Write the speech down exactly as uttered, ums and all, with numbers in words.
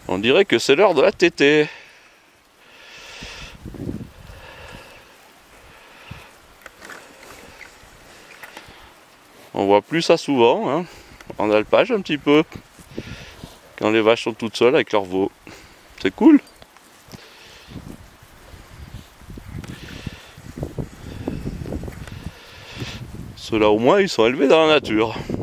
On dirait que c'est l'heure de la tétée. On voit plus ça souvent, hein, en alpage un petit peu, quand les vaches sont toutes seules avec leurs veaux. C'est cool. Ceux-là au moins ils sont élevés dans la nature.